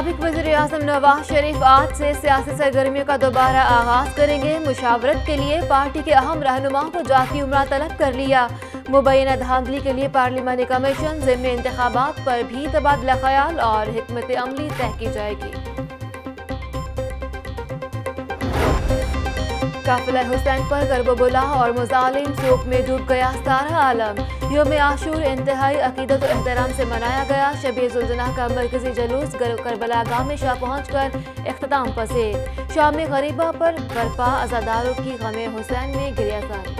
साबिक वज़ीर-ए-आज़म नवाज शरीफ आज से सियासी सरगर्मियों का दोबारा आगाज करेंगे। मुशावरत के लिए पार्टी के अहम रहनुमाओं को जाती उम्रा तलब कर लिया। मुबैना धांधली के लिए पार्लिमानी कमीशन ज़िम्नी इंतखाबात पर भी तबादला ख्याल और हिकमत अमली तय की जाएगी। काफिला हुसैन पर करबला और मुजालिम शोक में डूब गया सारा आलम। योम आशूर इंतहाई अकीदत और एहतराम से मनाया गया। शब-ए ज़ुल्ज़ना का मरकजी जलूस करबला गाह में शाह पहुँचकर इख्तिताम पसेर। शाम गरीबा पर बरपा अज़ादारों की गमे हुसैन में गिरियाज़ारी।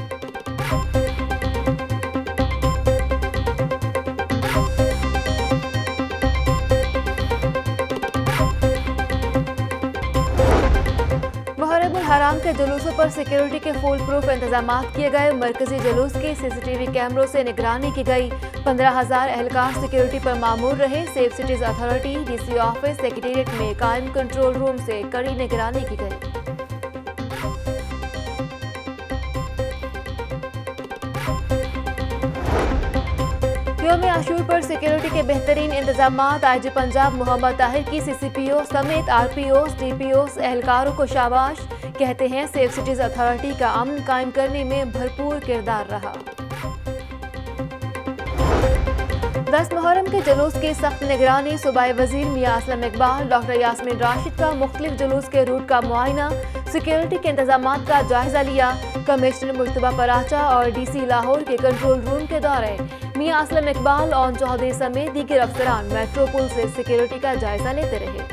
मुहर्रम हराम के जुलूसों पर सिक्योरिटी के फुल प्रूफ इंतजाम किए गए। मरकजी जुलूस की सीसीटीवी कैमरों से निगरानी की गई। 15,000 एहलकार सिक्योरिटी पर मामूर रहे। Safe cities authority DC office secretariat में कायम कंट्रोल रूम से कड़ी निगरानी की गई। योम आशूर पर सिक्योरिटी के बेहतरीन इंतजाम। आईजी पंजाब मोहम्मद ताहिर की सीसीपीओ समेत आरपीओ डीपीओ एहलकारों को शाबाश। कहते हैं सेफ सिटीज अथॉरिटी का अमन कायम करने में भरपूर किरदार रहा। 10 मुहर्रम के जुलूस की सख्त निगरानी। सूबाई वजीर मियां असलम इकबाल डॉक्टर यास्मीन राशिद का मुख्तलिफ जुलूस के रूट का मुआयना। सिक्योरिटी के इंतजाम का जायजा लिया। कमिश्नर मुश्तबा पराचा और डीसी लाहौर के कंट्रोल रूम के दौरे। मियां असलम इकबाल और चौधरी समेत दीगर अफसरान मेट्रो पुल से सिक्योरिटी का जायजा लेते रहे।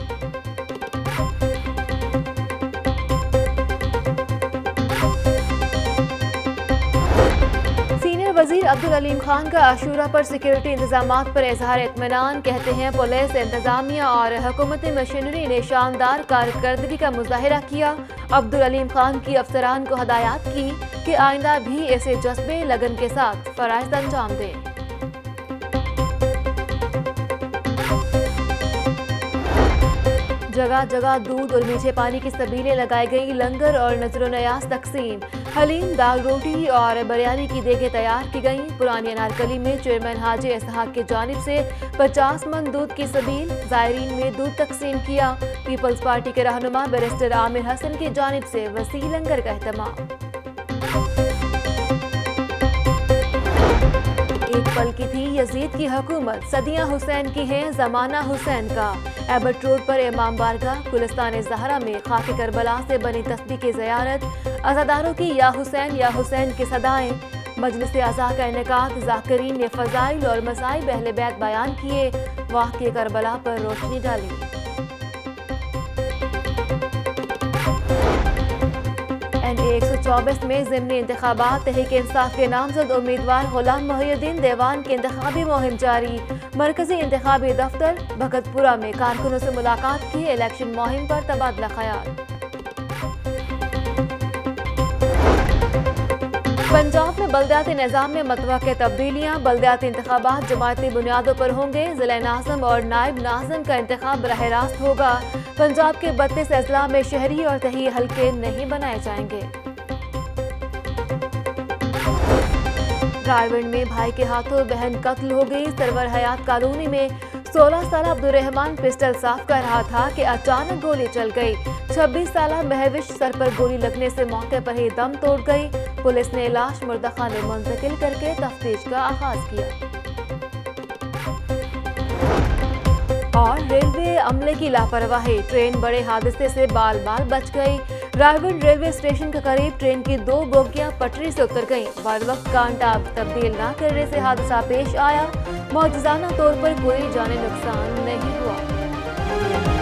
सीनियर वजीर अब्दुल अलीम खान का आशूरा पर सिक्योरिटी इंतजामात पर इजहार इत्मीनान। कहते हैं पुलिस इंतजामिया और हुकूमती मशीनरी ने शानदार कारकर्दगी का मुजाहिरा किया। अब्दुल अलीम खान की अफसरान को हदायत की कि आइंदा भी ऐसे जज्बे लगन के साथ फराइज अंजाम दें। जगह जगह दूध और मीठे पानी की सबीलें लगाई गई। लंगर और नजर नयाज तकसीम। हलीम दाल रोटी और बिरयानी की देगें तैयार की गईं। पुरानी अनारकली में चेयरमैन हाजी इसहाक की जानिब से 50 मन दूध की सबील। जायरीन में दूध तकसीम किया। पीपल्स पार्टी के रहनुमा बैरिस्टर आमिर हसन की जानिब से वसी लंगर का एहतमाम। एक पल की थी यजीद की हुकूमत, सदियां हुसैन की हैं, जमाना हुसैन का। एबट रोड पर इमाम बारगाह गुलिस्तान ज़हरा में खाके करबला से बनी तस्बीह की ज़ियारत। अज़ादारों की या हुसैन की सदाएं। मजलिस आज़ा का इनेकाद। ज़ाकिरीन ने फ़ज़ाइल और मसाइब अहले बैत बयान किए। वाक़े करबला पर रोशनी डाली। NA 124 में ज़िमनी इंतखाबात। तहरीक इंसाफ के नामजद उम्मीदवार गुलाम मोहिउद्दीन देवान की इंतखाबी मुहिम जारी। मरकजी इंतखाबी दफ्तर भगतपुरा में कारकुनों से मुलाकात की। इलेक्शन मुहिम पर तबादला ख्याल। पंजाब में बल्दियाती निज़ाम में मतवक्के तब्दीलियाँ। बल्दियाती इंतखाबात जमायती बुनियादों पर होंगे। ज़िला नाज़िम और नायब नाज़िम का इंतखाब बराह रास्त होगा। पंजाब के 32 अजला में शहरी और तही हल्के नहीं बनाए जाएंगे। रायगढ़ में भाई के हाथों बहन कत्ल हो गई। सरवर हयात कॉलोनी में 16 साल अब्दुर्रहमान पिस्टल साफ कर रहा था कि अचानक गोली चल गई। 26 साल महविश सर पर गोली लगने से मौके पर ही दम तोड़ गई। पुलिस ने लाश मुर्दाखाने मुंतकिल करके तफ्तीश का आगाज किया। और रेलवे अमले की लापरवाही। ट्रेन बड़े हादसे से बाल बाल बच गई। रायगढ़ रेलवे स्टेशन के करीब ट्रेन की 2 बोगियां पटरी से उतर गईं। बरवक्त कांटा तब्दील न करने से हादसा पेश आया। मौजूदाना तौर पर कोई जानी नुकसान नहीं हुआ।